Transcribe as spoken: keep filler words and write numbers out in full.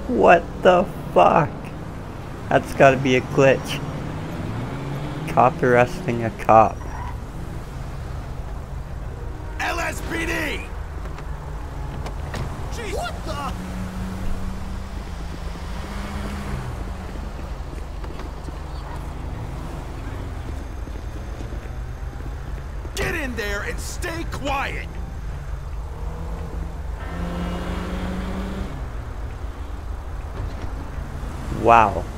What the fuck? That's gotta be a glitch. Cop arresting a cop. L S P D! Jeez. What the? Get in there and stay quiet! Wow.